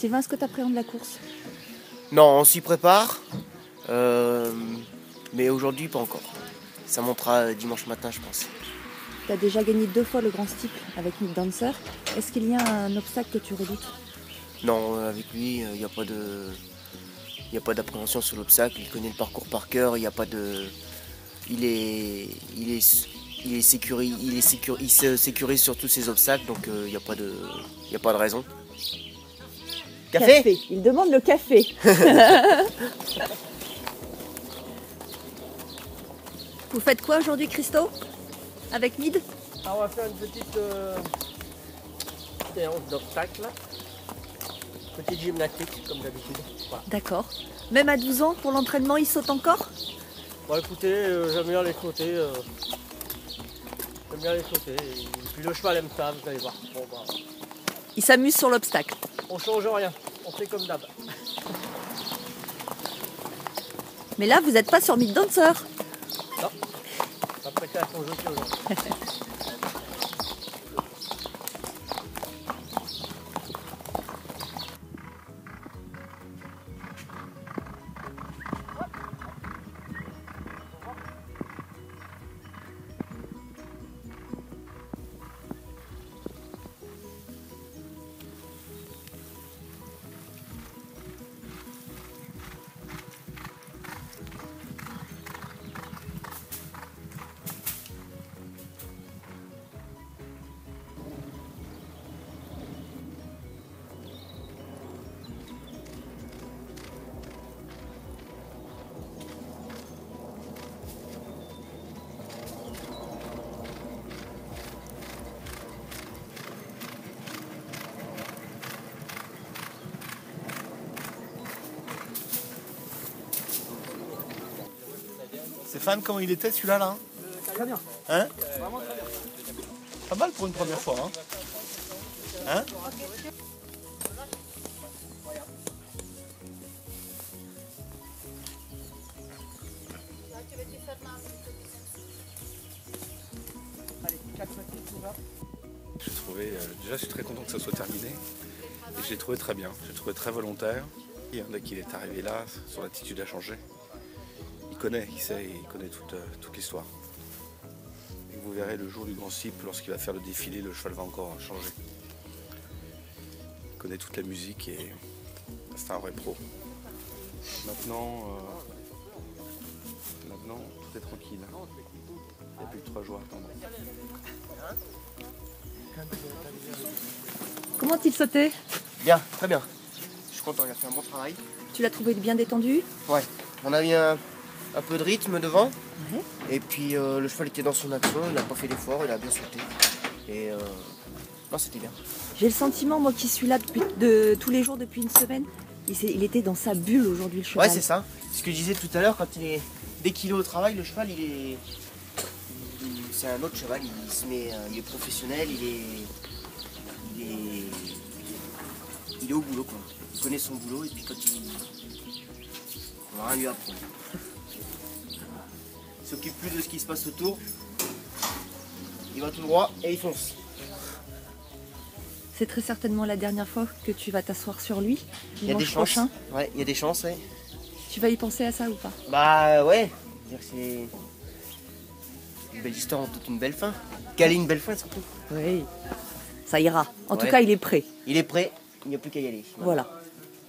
Sylvain, est-ce que tu appréhendes la course? Non, on s'y prépare, mais aujourd'hui pas encore. Ça montera dimanche matin, je pense. Tu as déjà gagné 2 fois le grand steeple avec Nick Dancer. Est-ce qu'il y a un obstacle que tu redoutes? Non, avec lui, il n'y a pas d'appréhension sur l'obstacle. Il connaît le parcours par cœur. Il n'y a pas de, il se sécurise sur tous ses obstacles, donc il n'y a pas de raison. Café. Il demande le café. Vous faites quoi aujourd'hui, Christo? Avec Mid? On va faire une petite séance d'obstacles. Petite gymnastique, comme d'habitude. Voilà. D'accord. Même à 12 ans, pour l'entraînement, il saute encore? Bon, écoutez, j'aime bien les sauter. Et puis le cheval aime ça, vous allez voir. Bon, bah, Il s'amuse sur l'obstacle. on change rien, on fait comme d'hab. Mais là, vous n'êtes pas sur Mid Dancer. Non, on va prêter à son jeu aujourd'hui. Stéphane, comment il était celui-là là? Très bien. Hein? Vraiment très bien. Pas mal pour une première fois. Hein? J'ai trouvé, déjà je suis très content que ça soit terminé. Et je l'ai trouvé très bien, j'ai trouvé très volontaire. Et dès qu'il est arrivé là, son attitude a changé. Il sait, il connaît toute l'histoire. Et vous verrez le jour du grand steeple, lorsqu'il va faire le défilé, le cheval va encore changer. Il connaît toute la musique et c'est un vrai pro. Maintenant, tout est tranquille. Il n'y a plus que 3 jours à attendre. Comment il sautait? Bien, très bien. Je suis content, il a fait un bon travail. Tu l'as trouvé bien détendu? Ouais, on a mis un peu de rythme devant. Ouais. Et puis le cheval était dans son action, il n'a pas fait d'effort, il a bien sauté. Et non, c'était bien. J'ai le sentiment, moi qui suis là tous les jours depuis une semaine, il était dans sa bulle aujourd'hui, le cheval. Ouais, c'est ça. Ce que je disais tout à l'heure, dès qu'il est au travail, le cheval, c'est un autre cheval, il est professionnel, il est au boulot, quoi. Il connaît son boulot et puis on va rien lui apprendre. Il s'occupe plus de ce qui se passe autour. Il va tout droit et il fonce. C'est très certainement la dernière fois que tu vas t'asseoir sur lui, Il y a des dimanche chances. prochain. Ouais, il y a des chances, ouais. Tu vas y penser à ça ou pas? Bah ouais. C'est une belle histoire, toute une belle fin. Caler une belle fin surtout. Oui. Ça ira. En tout Ouais. cas, il est prêt. Il est prêt, il n'y a plus qu'à y aller. Voilà.